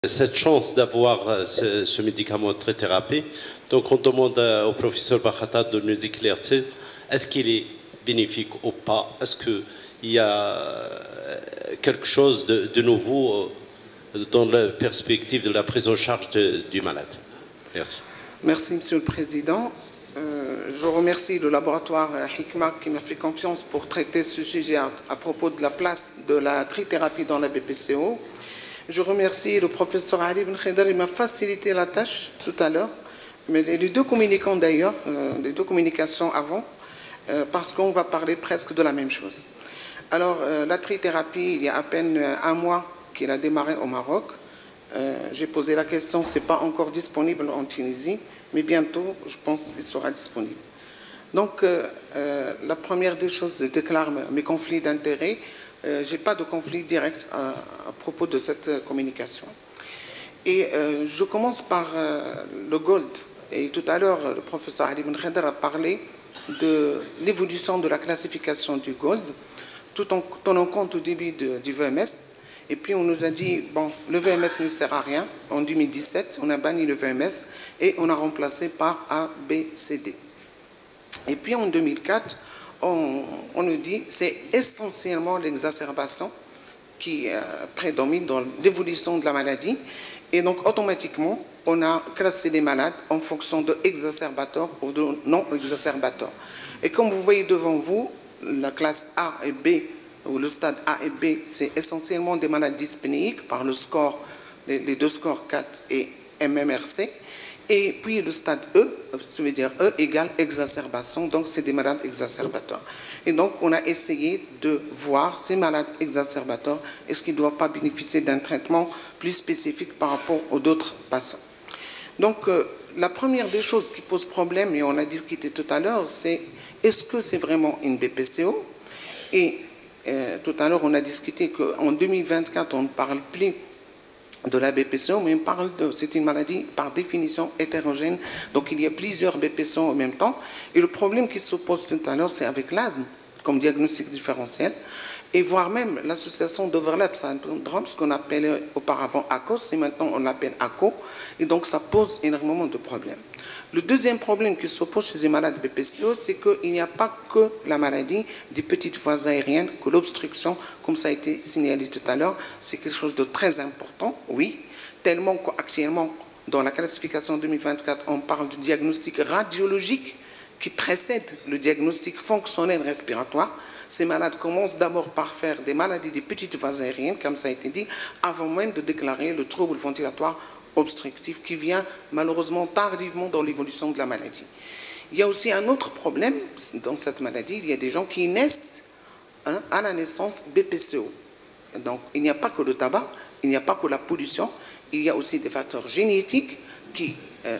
cette chance d'avoir ce médicament très thérapie. Donc on demande au professeur Bakhata de nous éclaircir, est-ce qu'il est bénéfique ou pas? Est-ce qu'il y a quelque chose de nouveau dans la perspective de la prise en charge du malade? Merci. Merci, Monsieur le Président. Je remercie le laboratoire Hikma qui m'a fait confiance pour traiter ce sujet à propos de la place de la trithérapie dans la BPCO. Je remercie le professeur Ali Ben Khedar, il m'a facilité la tâche tout à l'heure, mais les deux communicants d'ailleurs, les deux communications avant, parce qu'on va parler presque de la même chose. Alors, la trithérapie, il y a à peine un mois qu'il a démarré au Maroc. J'ai posé la question, ce n'est pas encore disponible en Tunisie, mais bientôt, je pense qu'il sera disponible. Donc, la première des choses, je déclare mes conflits d'intérêts. Je n'ai pas de conflit direct à propos de cette communication. Et je commence par le gold. Et tout à l'heure, le professeur Ali Ben Khedar a parlé de l'évolution de la classification du gold, tout en tenant compte au début du VMS. Et puis on nous a dit, bon, le VMS ne sert à rien. En 2017, on a banni le VMS et on a remplacé par A, B, C, D. Et puis en 2004, on nous dit c'est essentiellement l'exacerbation qui prédomine dans l'évolution de la maladie. Et donc automatiquement, on a classé les malades en fonction de exacerbateurs ou de non-exacerbateurs. Et comme vous voyez devant vous, la classe A et B, ou le stade A et B, c'est essentiellement des malades dyspnéiques par le score, les deux scores 4 et MMRC. Et puis le stade E, ça veut dire E égale exacerbation, donc c'est des malades exacerbateurs. Et donc on a essayé de voir ces malades exacerbateurs, est-ce qu'ils ne doivent pas bénéficier d'un traitement plus spécifique par rapport aux autres patients. Donc la première des choses qui pose problème, et on a discuté tout à l'heure, c'est est-ce que c'est vraiment une BPCO? Et tout à l'heure on a discuté qu'en 2024 on ne parle plus de la BPCO, mais on parle c'est une maladie par définition hétérogène, donc il y a plusieurs BPCO en même temps. Et le problème qui se pose tout à l'heure, c'est avec l'asthme comme diagnostic différentiel, et voire même l'association d'overlap syndrome, ce qu'on appelait auparavant ACOS, et maintenant on l'appelle ACO, et donc ça pose énormément de problèmes. Le deuxième problème qui se pose chez les malades BPCO, c'est qu'il n'y a pas que la maladie des petites voies aériennes, que l'obstruction, comme ça a été signalé tout à l'heure, c'est quelque chose de très important, oui, tellement qu'actuellement, dans la classification 2024, on parle du diagnostic radiologique qui précède le diagnostic fonctionnel respiratoire. Ces malades commencent d'abord par faire des maladies des petites voies aériennes, comme ça a été dit, avant même de déclarer le trouble ventilatoire obstructif qui vient malheureusement tardivement dans l'évolution de la maladie. Il y a aussi un autre problème dans cette maladie, il y a des gens qui naissent à la naissance BPCO. Donc il n'y a pas que le tabac, il n'y a pas que la pollution, il y a aussi des facteurs génétiques qui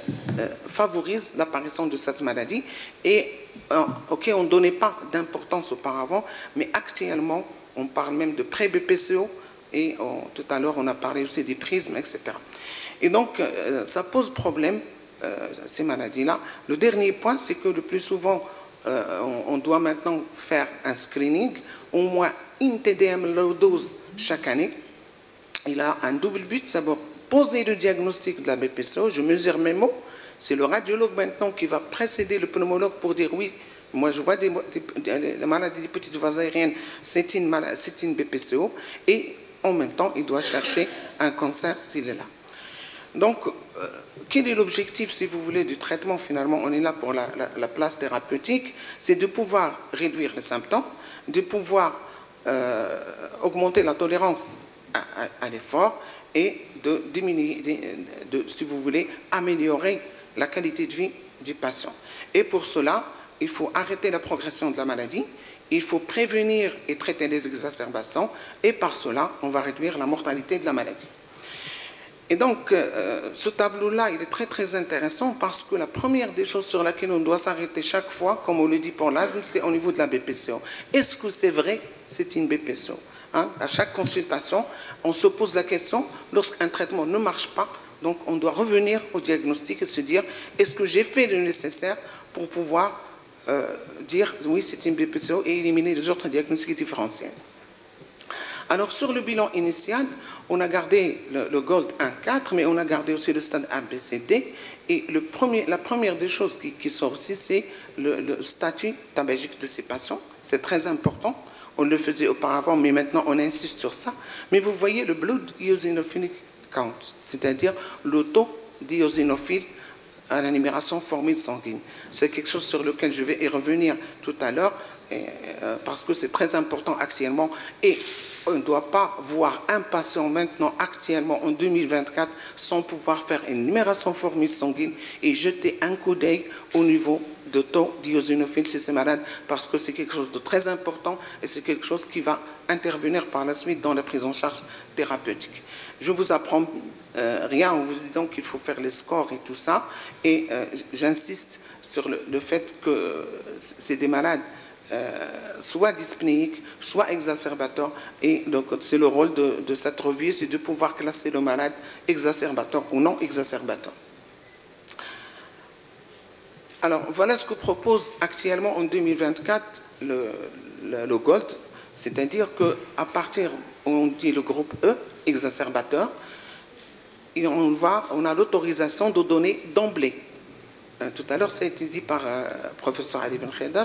favorisent l'apparition de cette maladie et auquel on ne donnait pas d'importance auparavant, mais actuellement on parle même de pré-BPCO et tout à l'heure on a parlé aussi des prismes, etc. Et donc, ça pose problème, ces maladies-là. Le dernier point, c'est que le plus souvent, on doit maintenant faire un screening, au moins une TDM low dose chaque année. Il a un double but, d'abord poser le diagnostic de la BPCO, je mesure mes mots, c'est le radiologue maintenant qui va précéder le pneumologue pour dire oui, moi je vois la maladie des petites voies aériennes, c'est une BPCO, et en même temps, il doit chercher un cancer s'il est là. Donc, quel est l'objectif, si vous voulez, du traitement? Finalement, on est là pour la place thérapeutique, c'est de pouvoir réduire les symptômes, de pouvoir augmenter la tolérance à l'effort et de diminuer, si vous voulez, améliorer la qualité de vie du patient. Et pour cela, il faut arrêter la progression de la maladie, il faut prévenir et traiter les exacerbations, et par cela, on va réduire la mortalité de la maladie. Et donc, ce tableau-là, il est très très intéressant parce que la première des choses sur laquelle on doit s'arrêter chaque fois, comme on le dit pour l'asthme, c'est au niveau de la BPCO. Est-ce que c'est vrai c'est une BPCO? À chaque consultation, on se pose la question, lorsqu'un traitement ne marche pas, donc on doit revenir au diagnostic et se dire, est-ce que j'ai fait le nécessaire pour pouvoir dire oui c'est une BPCO et éliminer les autres diagnostics différentiels? Alors, sur le bilan initial, on a gardé le Gold 1-4, mais on a gardé aussi le stade ABCD. Et la première des choses qui sort aussi, c'est le statut tabagique de ces patients. C'est très important. On le faisait auparavant, mais maintenant, on insiste sur ça. Mais vous voyez le blood eosinophilic count, c'est-à-dire le taux d'éosinophile à la numération formule sanguine. C'est quelque chose sur lequel je vais y revenir tout à l'heure, parce que c'est très important actuellement. Et on ne doit pas voir un patient maintenant, actuellement, en 2024, sans pouvoir faire une numération formule sanguine et jeter un coup d'œil au niveau de taux d'éosinophile chez ces malades, parce que c'est quelque chose de très important et c'est quelque chose qui va intervenir par la suite dans la prise en charge thérapeutique. Je vous apprends rien en vous disant qu'il faut faire les scores et tout ça, et j'insiste sur le fait que c'est des malades soit dyspnéiques, soit exacerbateurs, et donc c'est le rôle de cette revue, c'est de pouvoir classer le malade exacerbateur ou non exacerbateur. Alors, voilà ce que propose actuellement en 2024 le Gold, c'est-à-dire qu'à partir où on dit le groupe E, exacerbateur, et on a l'autorisation de donner d'emblée. Tout à l'heure, ça a été dit par le professeur Ali Ben Khaïdar,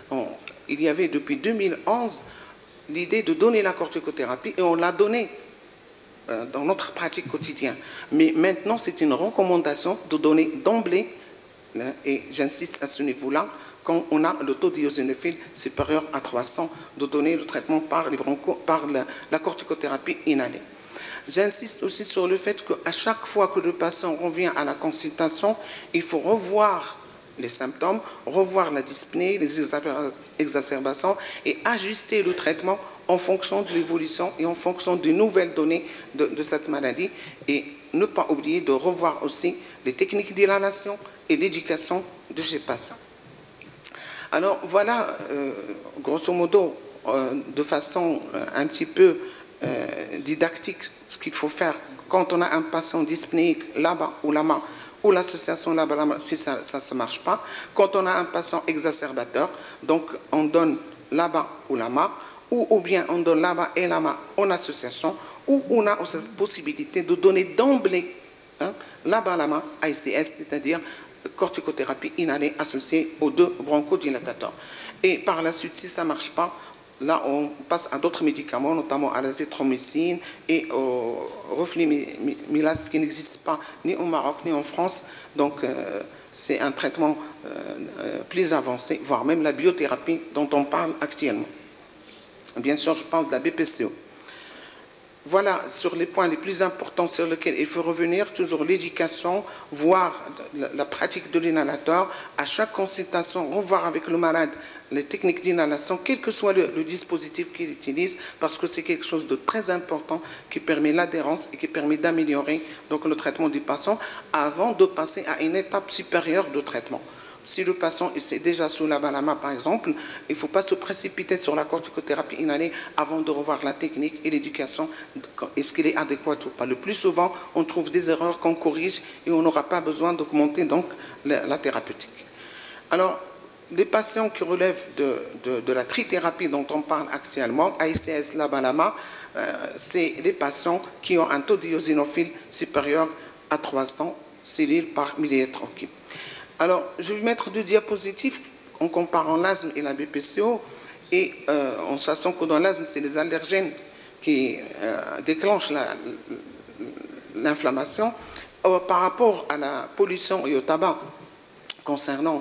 il y avait depuis 2011 l'idée de donner la corticothérapie, et on l'a donnée dans notre pratique quotidienne. Mais maintenant, c'est une recommandation de donner d'emblée, et j'insiste à ce niveau-là, quand on a le taux d'éosinophile supérieur à 300, de donner le traitement par la corticothérapie inhalée. J'insiste aussi sur le fait qu'à chaque fois que le patient revient à la consultation, il faut revoir les symptômes, revoir la dyspnée, les exacerbations et ajuster le traitement en fonction de l'évolution et en fonction des nouvelles données de cette maladie, et ne pas oublier de revoir aussi les techniques d'inhalation et l'éducation de ces patients. Alors voilà, grosso modo, de façon un petit peu didactique, ce qu'il faut faire quand on a un patient dyspnéique là-bas ou là-bas, ou l'association là-bas, si ça ne marche pas. Quand on a un patient exacerbateur, donc on donne là-bas ou là-bas, ou bien on donne là-bas et là-bas en association, ou on a aussi la possibilité de donner d'emblée là-bas, là-bas, AICS, c'est-à-dire corticothérapie inhalée associée aux deux bronchodilatateurs. Et par la suite, si ça ne marche pas, là, on passe à d'autres médicaments, notamment à l'azithromycine et au roflumilast, qui n'existe pas ni au Maroc ni en France. Donc, c'est un traitement plus avancé, voire même la biothérapie dont on parle actuellement. Bien sûr, je parle de la BPCO. Voilà sur les points les plus importants sur lesquels il faut revenir, toujours l'éducation, voir la pratique de l'inhalateur, à chaque consultation, revoir avec le malade les techniques d'inhalation, quel que soit le dispositif qu'il utilise, parce que c'est quelque chose de très important qui permet l'adhérence et qui permet d'améliorer le traitement du patient avant de passer à une étape supérieure de traitement. Si le patient est déjà sous la balama, par exemple, il ne faut pas se précipiter sur la corticothérapie inhalée avant de revoir la technique et l'éducation. Est-ce qu'il est adéquat ou pas? Le plus souvent, on trouve des erreurs qu'on corrige et on n'aura pas besoin d'augmenter donc la thérapeutique. Alors, les patients qui relèvent de la trithérapie dont on parle actuellement, AICS, LABA-LAMA, c'est les patients qui ont un taux d'éosinophile supérieur à 300 cellules par millilitre au cube. Alors, je vais mettre deux diapositives en comparant l'asthme et la BPCO, et en sachant que dans l'asthme, c'est les allergènes qui déclenchent l'inflammation. Par rapport à la pollution et au tabac concernant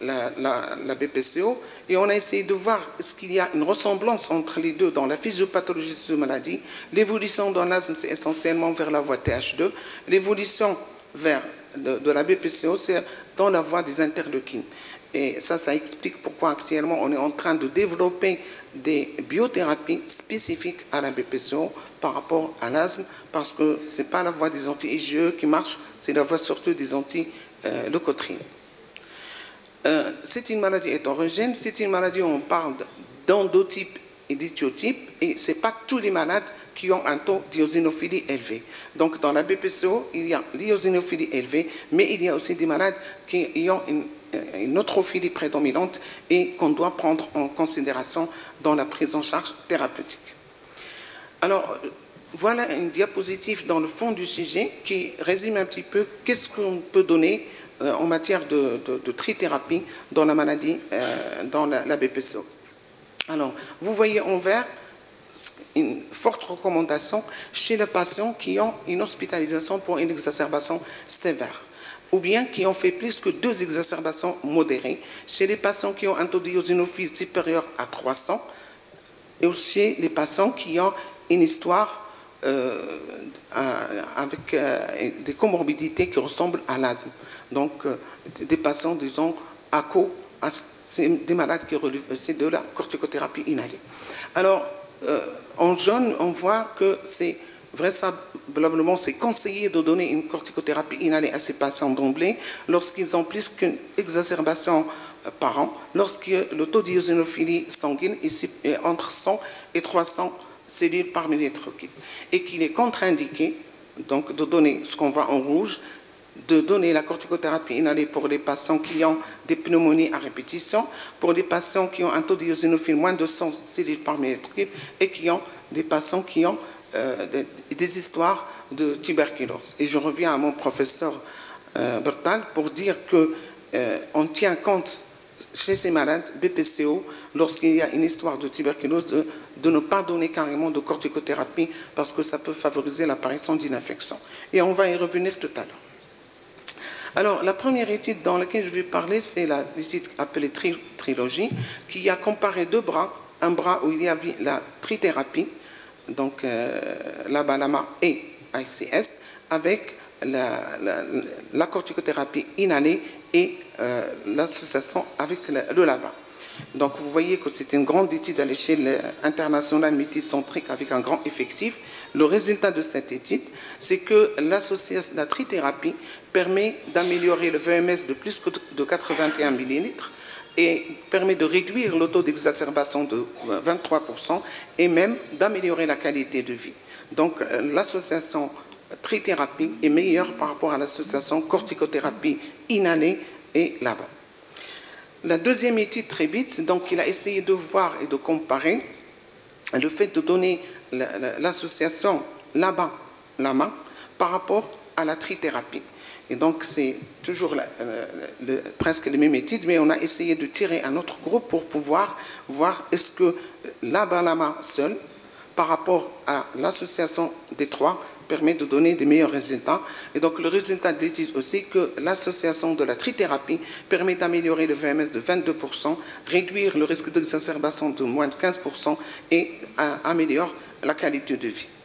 la BPCO, et on a essayé de voir est-ce qu'il y a une ressemblance entre les deux dans la physiopathologie de cette maladie. L'évolution dans l'asthme, c'est essentiellement vers la voie TH2. L'évolution vers de la BPCO, c'est dans la voie des interleukines. Et ça explique pourquoi actuellement on est en train de développer des biothérapies spécifiques à la BPCO par rapport à l'asthme, parce que ce n'est pas la voie des anti-IgE qui marche, c'est la voie surtout des anti-leucotrienes. C'est une maladie hétérogène, c'est une maladie où on parle d'endotype et d'éthiotype, et ce n'est pas tous les malades qui ont un taux d'éosinophilie élevé. Donc dans la BPCO, il y a l'éosinophilie élevée, mais il y a aussi des malades qui ont une neutrophilie prédominante et qu'on doit prendre en considération dans la prise en charge thérapeutique. Alors, voilà une diapositive dans le fond du sujet qui résume un petit peu qu'est-ce qu'on peut donner en matière de trithérapie dans la maladie, dans la BPCO. Alors, vous voyez en vert une forte recommandation chez les patients qui ont une hospitalisation pour une exacerbation sévère, ou bien qui ont fait plus que 2 exacerbations modérées, chez les patients qui ont un taux d'éosinophile supérieur à 300, et aussi chez les patients qui ont une histoire avec des comorbidités qui ressemblent à l'asthme. Donc, des patients, disons, c'est des malades qui relèvent de la corticothérapie inhalée. Alors, en jaune, on voit que c'est vraisemblablement conseillé de donner une corticothérapie inhalée à ces patients d'emblée lorsqu'ils ont plus qu'une exacerbation par an, lorsque le taux d'éosinophilie sanguine est entre 100 et 300 cellules par millilitre cube, et qu'il est contre-indiqué donc de donner ce qu'on voit en rouge, de donner la corticothérapie inhalée pour les patients qui ont des pneumonies à répétition, pour les patients qui ont un taux d'éosinophile moins de 100 cellules par millilitre cube, et qui ont des patients qui ont des histoires de tuberculose. Et je reviens à mon professeur Bertal pour dire qu'on tient compte chez ces malades BPCO, lorsqu'il y a une histoire de tuberculose, de ne pas donner carrément de corticothérapie parce que ça peut favoriser l'apparition d'une infection. Et on va y revenir tout à l'heure. Alors, la première étude dans laquelle je vais parler, c'est l'étude appelée Trilogie, qui a comparé 2 bras, un bras où il y avait la trithérapie, donc l'ABA-LAMA et ICS, avec la corticothérapie inhalée et l'association avec le LABA. Donc vous voyez que c'est une grande étude à l'échelle internationale multicentrique avec un grand effectif. Le résultat de cette étude, c'est que la trithérapie permet d'améliorer le VMS de plus de 81 millilitres et permet de réduire le taux d'exacerbation de 23% et même d'améliorer la qualité de vie. Donc l'association trithérapie est meilleure par rapport à l'association corticothérapie inhalée et LABA. La deuxième étude très vite, donc il a essayé de voir et de comparer le fait de donner l'association LABA-LAMA par rapport à la trithérapie. Et donc c'est toujours presque les mêmes études, mais on a essayé de tirer un autre groupe pour pouvoir voir est-ce que LABA-LAMA seul, par rapport à l'association des 3, permet de donner des meilleurs résultats. Et donc le résultat de l'étude aussi, que l'association de la trithérapie permet d'améliorer le VMS de 22%, réduire le risque d'exacerbation de moins de 15% et améliore la qualité de vie.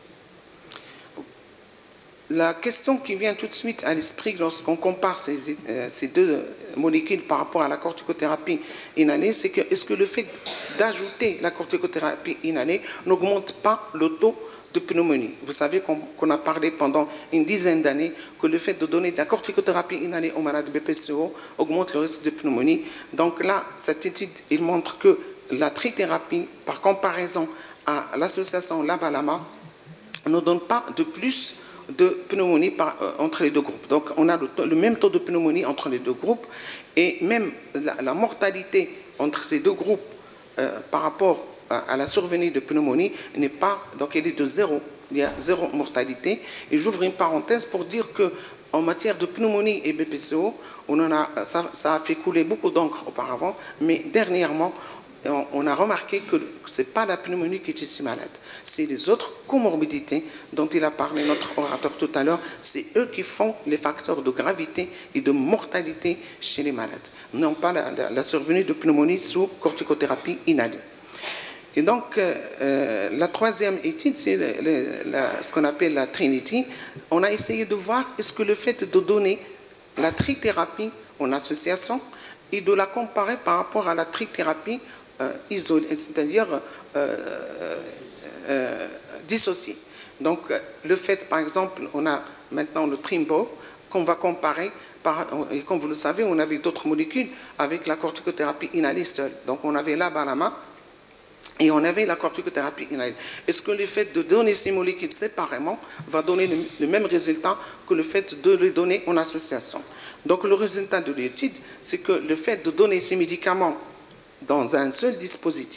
La question qui vient tout de suite à l'esprit lorsqu'on compare ces 2 molécules par rapport à la corticothérapie inhalée, c'est que est-ce que le fait d'ajouter la corticothérapie inhalée n'augmente pas le taux de pneumonie? Vous savez qu'on a parlé pendant une dizaine d'années que le fait de donner de la corticothérapie inhalée aux malades BPCO augmente le risque de pneumonie. Donc là, cette étude il montre que la trithérapie, par comparaison à l'association LABA-LAMA, ne donne pas de plus de pneumonie entre les 2 groupes. Donc on a le même taux de pneumonie entre les 2 groupes, et même la mortalité entre ces 2 groupes par rapport à la survenue de pneumonie n'est pas, donc elle est de 0, il y a 0 mortalité. Et j'ouvre une parenthèse pour dire que en matière de pneumonie et BPCO, ça a fait couler beaucoup d'encre auparavant, mais dernièrement, on a remarqué que ce n'est pas la pneumonie qui est si malade, c'est les autres comorbidités dont il a parlé notre orateur tout à l'heure, c'est eux qui font les facteurs de gravité et de mortalité chez les malades, non pas la survenue de pneumonie sous corticothérapie inhalée. Et donc, la 3e étude, c'est ce qu'on appelle la Trinity. On a essayé de voir est-ce que le fait de donner la trithérapie en association et de la comparer par rapport à la trithérapie isolée, c'est-à-dire dissociée. Donc, le fait, par exemple, on a maintenant le Trimbo qu'on va comparer, et comme vous le savez, on avait d'autres molécules avec la corticothérapie inhalée seule. Donc, on avait l'ABA-LAMA et on avait la corticothérapie inhalée. Est-ce que le fait de donner ces molécules séparément va donner le même résultat que le fait de les donner en association? Donc le résultat de l'étude, c'est que le fait de donner ces médicaments dans un seul dispositif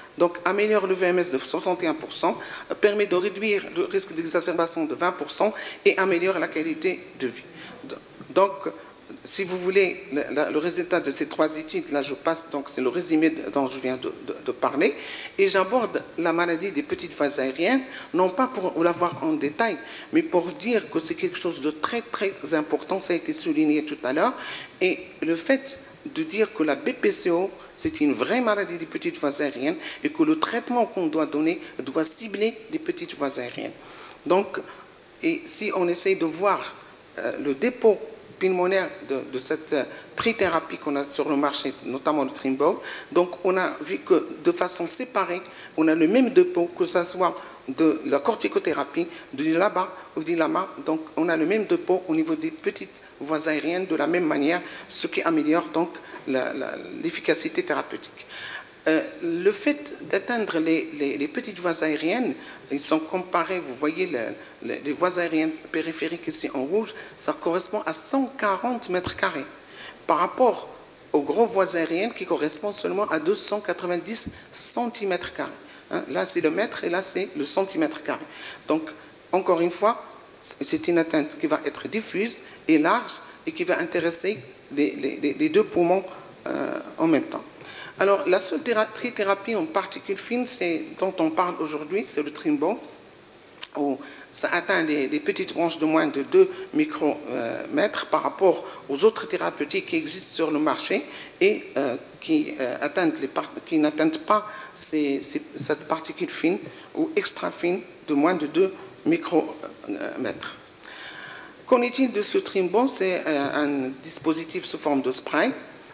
donc améliore le VMS de 61%, permet de réduire le risque d'exacerbation de 20% et améliore la qualité de vie. Donc, si vous voulez le résultat de ces 3 études, là je passe, donc c'est le résumé dont je viens de parler, et j'aborde la maladie des petites voies aériennes, non pas pour la voir en détail, mais pour dire que c'est quelque chose de très très important, ça a été souligné tout à l'heure, et le fait de dire que la BPCO, c'est une vraie maladie des petites voies aériennes, et que le traitement qu'on doit donner doit cibler les petites voies aériennes. Donc, et si on essaye de voir le dépôt pulmonaire de cette trithérapie qu'on a sur le marché, notamment le Trimbo. Donc, on a vu que de façon séparée, on a le même dépôt, que ce soit de la corticothérapie, de l'ABA ou du LAMA. Donc, on a le même dépôt au niveau des petites voies aériennes de la même manière, ce qui améliore donc l'efficacité thérapeutique. Le fait d'atteindre les petites voies aériennes, ils sont comparés, vous voyez les voies aériennes périphériques ici en rouge, ça correspond à 140 mètres carrés par rapport aux gros voies aériennes qui correspondent seulement à 290 centimètres carrés. Hein, là c'est le mètre et là c'est le centimètre carré. Donc encore une fois, c'est une atteinte qui va être diffuse et large et qui va intéresser les 2 poumons en même temps. Alors, la seule trithérapie en particules fines dont on parle aujourd'hui, c'est le Trimbo, où ça atteint des petites branches de moins de 2 micromètres par rapport aux autres thérapeutiques qui existent sur le marché et qui n'atteignent pas cette particule fine ou extra fine de moins de 2 micromètres. Qu'en est-il de ce Trimbo? C'est un dispositif sous forme de spray.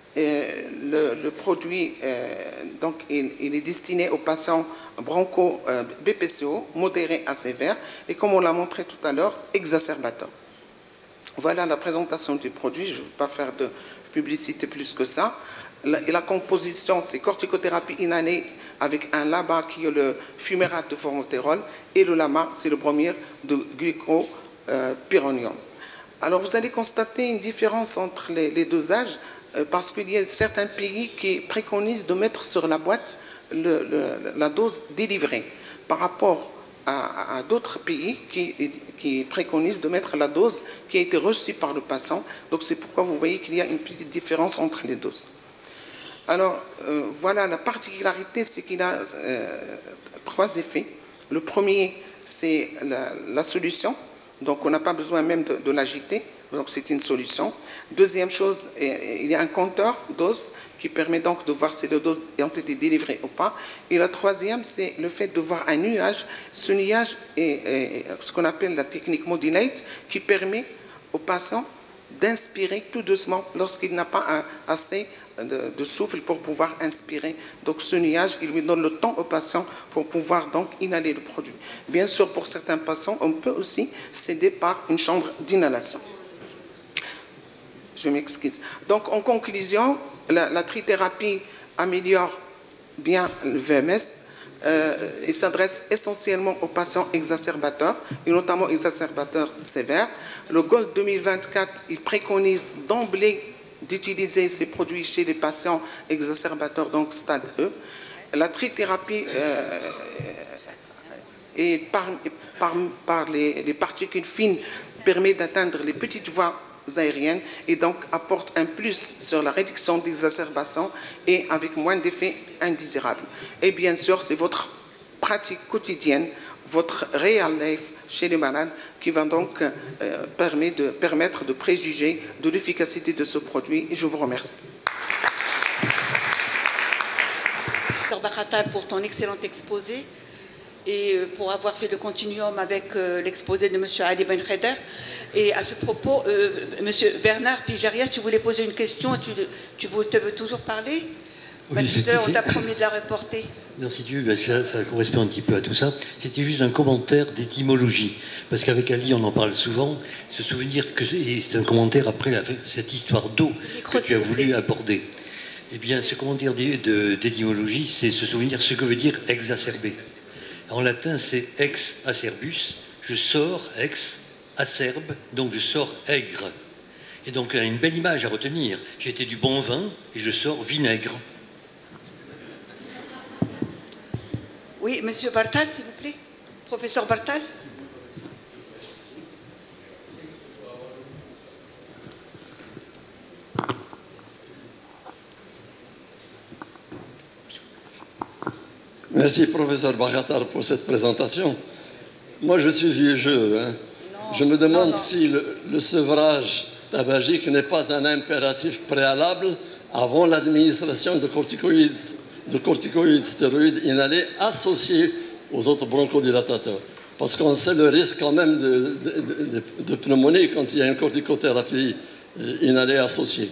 Le produit, donc, il est destiné aux patients broncho-BPCO, modérés à sévères, et comme on l'a montré tout à l'heure, exacerbateurs. Voilà la présentation du produit, je ne vais pas faire de publicité plus que ça. La composition, c'est corticothérapie inhalée avec un LABA qui est le fumérate de formoterol, et le LAMA, c'est le bromure de glucopyrronium. Alors, vous allez constater une différence entre les dosages, parce qu'il y a certains pays qui préconisent de mettre sur la boîte la dose délivrée par rapport à d'autres pays qui préconisent de mettre la dose qui a été reçue par le patient. Donc c'est pourquoi vous voyez qu'il y a une petite différence entre les doses. Alors voilà, la particularité, c'est qu'il a 3 effets. Le premier, c'est la solution. Donc on n'a pas besoin même de l'agiter. Donc c'est une solution. Deuxième chose, il y a un compteur dose qui permet donc de voir si les doses ont été délivrées ou pas. Et la troisième, c'est le fait de voir un nuage. Ce nuage est ce qu'on appelle la technique modulate qui permet au patient d'inspirer tout doucement lorsqu'il n'a pas assez de souffle pour pouvoir inspirer. Donc ce nuage, il lui donne le temps au patient pour pouvoir donc inhaler le produit. Bien sûr, pour certains patients, on peut aussi s'aider par une chambre d'inhalation. Je m'excuse. Donc, en conclusion, la trithérapie améliore bien le VMS. Il s'adresse essentiellement aux patients exacerbateurs, et notamment exacerbateurs sévères. Le GOLD 2024, il préconise d'emblée d'utiliser ces produits chez les patients exacerbateurs, donc stade E. La trithérapie et par les particules fines permet d'atteindre les petites voies aériennes et donc apporte un plus sur la réduction des exacerbations et avec moins d'effets indésirables. Et bien sûr, c'est votre pratique quotidienne, votre real life chez les malades qui va donc permettre de préjuger de l'efficacité de ce produit. Et je vous remercie. Dr Bakhata, pour ton excellent exposé et pour avoir fait le continuum avec l'exposé de M. Ali Ben Kheder. Et à ce propos, M. Bernard Pijarias, tu voulais poser une question, tu veux toujours parler? Oui, on t'a promis de la reporter. Non, si tu veux, ça correspond un petit peu à tout ça. C'était juste un commentaire d'étymologie. Parce qu'avec Ali, on en parle souvent. Se souvenir que c'est un commentaire après cette histoire d'eau que tu as voulu aborder. Eh bien, ce commentaire d'étymologie, c'est se souvenir ce que veut dire exacerber. En latin, c'est ex acerbus. Je sors ex acerbe, donc je sors aigre. Et donc, il y a une belle image à retenir. J'étais du bon vin et je sors vinaigre. Oui, Monsieur Bartal, s'il vous plaît. Professeur Bartal. Merci, professeur Bakhatar, pour cette présentation. Moi, je suis vieux jeu. Hein. Je me demande si le sevrage tabagique n'est pas un impératif préalable avant l'administration de corticoïdes stéroïdes inhalés associés aux autres bronchodilatateurs. Parce qu'on sait le risque quand même de pneumonie quand il y a une corticothérapie inhalée associée.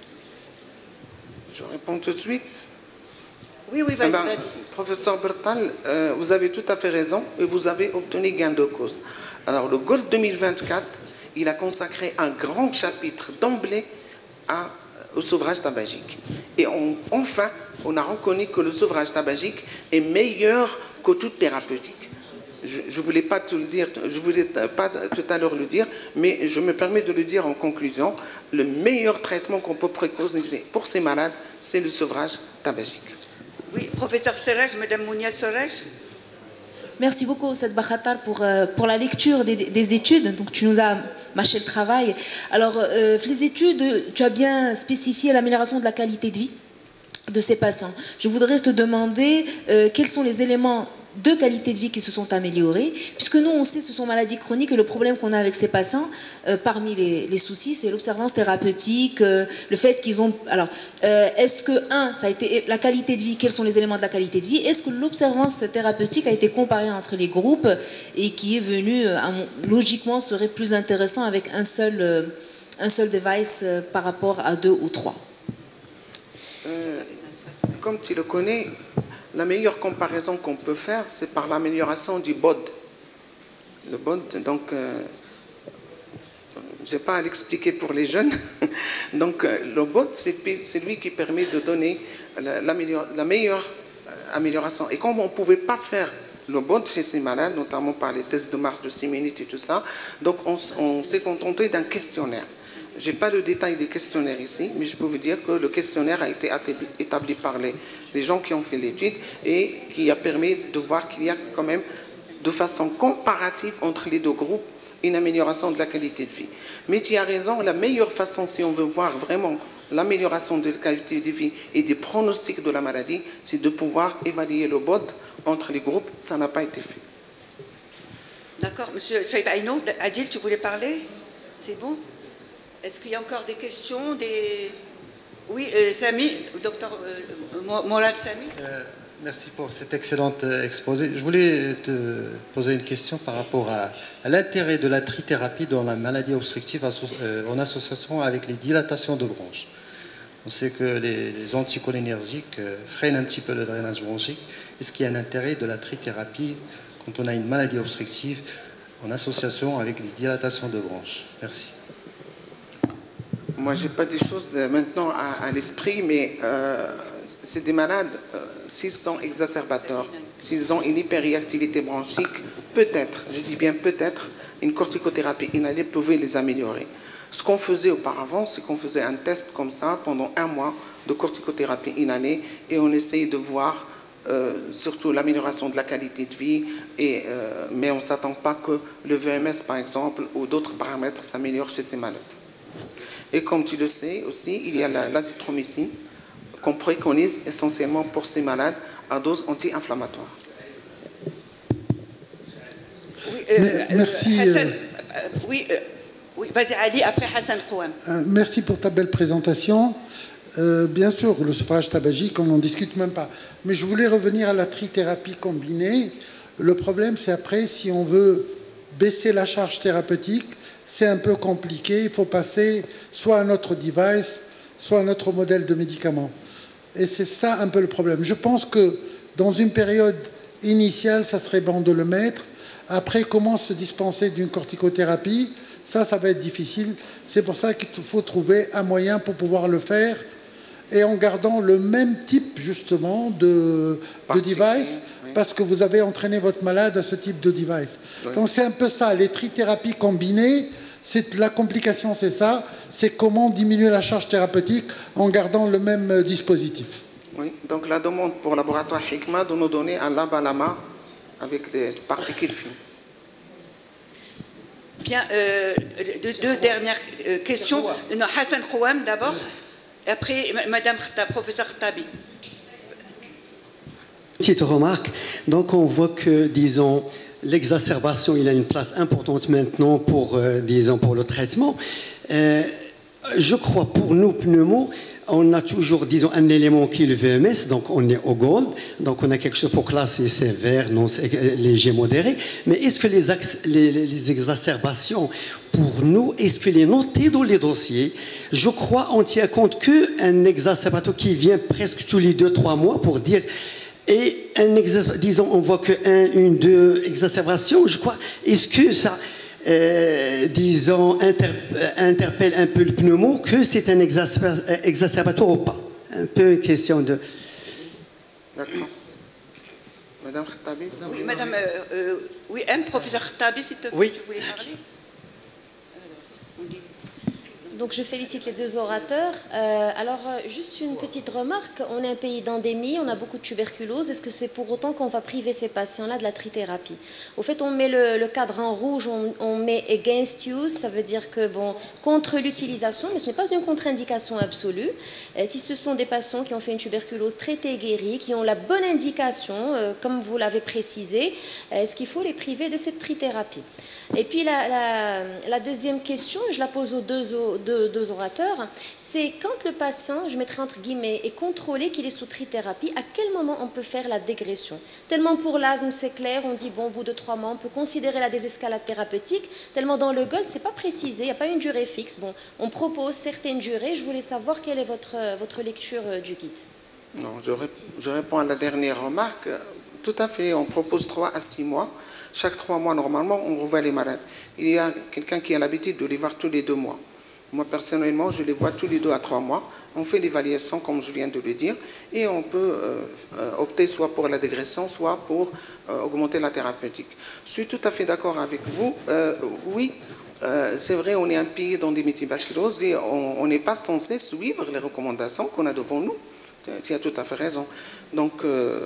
Je réponds tout de suite. Oui, oui, vas-y. Professeur Bartal, vous avez tout à fait raison et vous avez obtenu gain de cause. Alors, le GOLD 2024, il a consacré un grand chapitre d'emblée au sevrage tabagique. Et enfin, on a reconnu que le sevrage tabagique est meilleur que toute thérapeutique. Je ne voulais pas tout le dire, je voulais pas tout à l'heure le dire, mais je me permets de le dire en conclusion. Le meilleur traitement qu'on peut préconiser pour ces malades, c'est le sevrage tabagique. Oui, professeur Serrej, Madame Mounia Serrej. Merci beaucoup, Seth Bakhatar, pour la lecture des études. Donc, tu nous as mâché le travail. Alors, les études, tu as bien spécifié l'amélioration de la qualité de vie de ces patients. Je voudrais te demander quels sont les éléments de qualité de vie qui se sont améliorés, puisque nous, on sait que ce sont maladies chroniques et le problème qu'on a avec ces patients, parmi les soucis, c'est l'observance thérapeutique, le fait qu'ils ont... Alors, est-ce que, ça a été la qualité de vie, quels sont les éléments de la qualité de vie? Est-ce que l'observance thérapeutique a été comparée entre les groupes et qui est venu, logiquement, serait plus intéressant avec un seul device par rapport à 2 ou 3? Comme tu le connais, la meilleure comparaison qu'on peut faire, c'est par l'amélioration du BOD. Le BOD, donc, je n'ai pas à l'expliquer pour les jeunes. Donc, le BOD, c'est lui qui permet de donner la meilleure amélioration. Et comme on ne pouvait pas faire le BOD chez ces malades, notamment par les tests de marche de 6 minutes et tout ça, donc on s'est contenté d'un questionnaire. Je n'ai pas le détail des questionnaires ici, mais je peux vous dire que le questionnaire a été établi par les gens qui ont fait l'étude et qui a permis de voir qu'il y a quand même, de façon comparative entre les deux groupes, une amélioration de la qualité de vie. Mais tu as raison, la meilleure façon, si on veut voir vraiment l'amélioration de la qualité de vie et des pronostics de la maladie, c'est de pouvoir évaluer le BOD entre les groupes. Ça n'a pas été fait. D'accord. Monsieur Chaïb Aïno, Adil, tu voulais parler? C'est bon? Est-ce qu'il y a encore des questions? Oui, Sami, docteur Mourad Sami. Merci pour cet excellent exposé. Je voulais te poser une question par rapport à l'intérêt de la trithérapie dans la maladie obstructive en association avec les dilatations de bronches. On sait que les anticholinergiques freinent un petit peu le drainage bronchique. Est-ce qu'il y a un intérêt de la trithérapie quand on a une maladie obstructive en association avec les dilatations de bronches? Merci. Moi, je n'ai pas des choses maintenant à l'esprit, mais c'est des malades, s'ils sont exacerbateurs, s'ils ont une hyperréactivité bronchique, peut-être, je dis bien peut-être, une corticothérapie inhalée pouvait les améliorer. Ce qu'on faisait auparavant, c'est qu'on faisait un test comme ça pendant 1 mois de corticothérapie inhalée et on essayait de voir surtout l'amélioration de la qualité de vie, mais on ne s'attend pas que le VMS, par exemple, ou d'autres paramètres s'améliorent chez ces malades. Et comme tu le sais aussi, il y a l'azithromycine qu'on préconise essentiellement pour ces malades à dose anti-inflammatoire. Oui, merci. Hassan, oui, vas-y Ali, après Hassan Kouam. Merci pour ta belle présentation. Bien sûr, le sevrage tabagique, on n'en discute même pas. Mais je voulais revenir à la trithérapie combinée. Le problème, c'est après, si on veut baisser la charge thérapeutique, c'est un peu compliqué. Il faut passer soit à notre device, soit à notre modèle de médicament. Et c'est ça un peu le problème. Je pense que dans une période initiale, ça serait bon de le mettre. Après, comment se dispenser d'une corticothérapie? Ça va être difficile. C'est pour ça qu'il faut trouver un moyen pour pouvoir le faire et en gardant le même type, justement, de device, oui, parce que vous avez entraîné votre malade à ce type de device. Oui. Donc, c'est un peu ça. Les trithérapies combinées, la complication, c'est ça. C'est comment diminuer la charge thérapeutique en gardant le même dispositif. Oui, donc la demande pour le laboratoire Hikma de nous donner un labalama avec des particules fines. Bien, deux dernières questions. Non, Hassan Kouam d'abord, et après Madame Professeur Khattabi. Petite remarque, donc on voit que, disons, l'exacerbation, il a une place importante maintenant pour, disons, pour le traitement. Je crois pour nous, pneumos, on a toujours, disons, un élément qui est le VMS, donc on est au gold, donc on a quelque chose pour classer sévère, non, léger, modéré. Mais est-ce que les exacerbations, pour nous, est-ce que les noter dans les dossiers? Je crois on tient compte qu'un exacerbateur qui vient presque tous les 2-3 mois pour dire... Et disons, on voit que deux exacerbations, je crois. Est-ce que ça, disons, interpelle un peu le pneumo, que c'est un exacerbateur ou pas? Un peu une question de... D'accord. Madame Khattabi. Oui, Madame, oui, professeur Khattabi, si tu voulais parler. Donc je félicite les deux orateurs. Juste une petite remarque, on est un pays d'endémie, on a beaucoup de tuberculose. Est-ce que c'est pour autant qu'on va priver ces patients-là de la trithérapie? Au fait, on met le cadre en rouge, on met against use, ça veut dire que, bon, contre l'utilisation, mais ce n'est pas une contre-indication absolue. Si ce sont des patients qui ont fait une tuberculose traitée et guérie, qui ont la bonne indication, comme vous l'avez précisé, est-ce qu'il faut les priver de cette trithérapie? Et puis la deuxième question, je la pose aux deux orateurs, c'est quand le patient, je mettrai entre guillemets, est contrôlé qu'il est sous trithérapie, à quel moment on peut faire la dégression? Tellement pour l'asthme, c'est clair, on dit bon, au bout de 3 mois, on peut considérer la désescalade thérapeutique, tellement dans le GOLD, c'est pas précisé, il n'y a pas une durée fixe. Bon, on propose certaines durées, je voulais savoir quelle est votre lecture du guide. Non, je réponds à la dernière remarque. Tout à fait, on propose 3 à 6 mois. Chaque 3 mois, normalement, on revoit les malades. Il y a quelqu'un qui a l'habitude de les voir tous les 2 mois. Moi, personnellement, je les vois tous les 2 à 3 mois. On fait l'évaluation, comme je viens de le dire, et on peut opter soit pour la dégression, soit pour augmenter la thérapeutique. Je suis tout à fait d'accord avec vous. Oui, c'est vrai, on est un pays d'endémie tuberculose et on n'est pas censé suivre les recommandations qu'on a devant nous. Tu as tout à fait raison. Donc,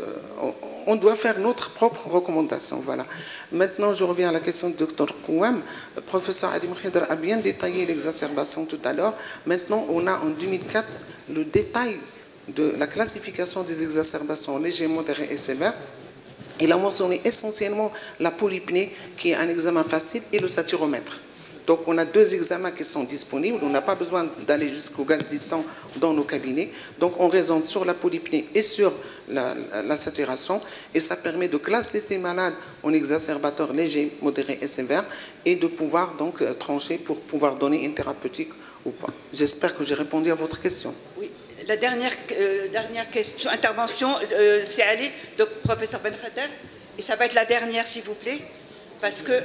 on doit faire notre propre recommandation. Voilà. Maintenant, je reviens à la question du Dr Kouam. Le professeur Adi Mkhider a bien détaillé l'exacerbation tout à l'heure. Maintenant, on a en 2004 le détail de la classification des exacerbations légères, modérées et sévères. Il a mentionné essentiellement la polypnée, qui est un examen facile, et le saturomètre. Donc, on a 2 examens qui sont disponibles. On n'a pas besoin d'aller jusqu'au gaz du sang dans nos cabinets. Donc, on raisonne sur la polypnée et sur la saturation. Et ça permet de classer ces malades en exacerbateurs légers, modérés et sévères et de pouvoir donc trancher pour pouvoir donner une thérapeutique ou pas. J'espère que j'ai répondu à votre question. Oui. La dernière question, intervention, c'est allé, donc professeur Ben Khader. Et ça va être la dernière, s'il vous plaît, parce que...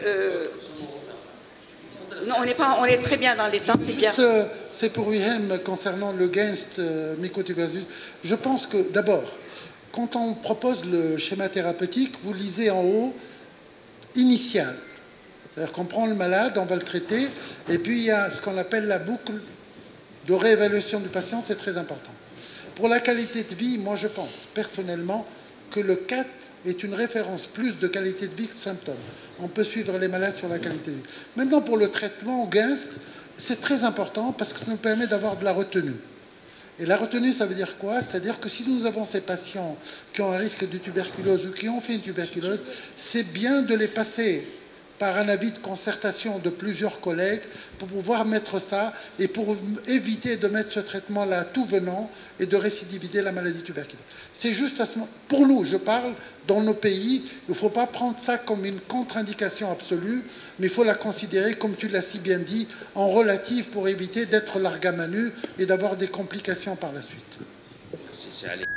non, on est très bien dans les temps, c'est bien. C'est pour Wilhelm concernant le Genst mycotuberculosis. Je pense que, d'abord, quand on propose le schéma thérapeutique, vous lisez en haut initial. C'est-à-dire qu'on prend le malade, on va le traiter, et puis il y a ce qu'on appelle la boucle de réévaluation du patient, c'est très important. Pour la qualité de vie, moi je pense personnellement que le 4 est une référence plus de qualité de vie que de symptômes. On peut suivre les malades sur la qualité de vie. Maintenant, pour le traitement au Genst, c'est très important parce que ça nous permet d'avoir de la retenue. Et la retenue, ça veut dire quoi? C'est-à-dire que si nous avons ces patients qui ont un risque de tuberculose ou qui ont fait une tuberculose, c'est bien de les passer par un avis de concertation de plusieurs collègues pour pouvoir mettre ça et pour éviter de mettre ce traitement-là tout venant et de récidiviser la maladie tuberculeuse. C'est juste à ce moment, pour nous, je parle, dans nos pays, il ne faut pas prendre ça comme une contre-indication absolue, mais il faut la considérer, comme tu l'as si bien dit, en relative pour éviter d'être largamanu et d'avoir des complications par la suite. Merci,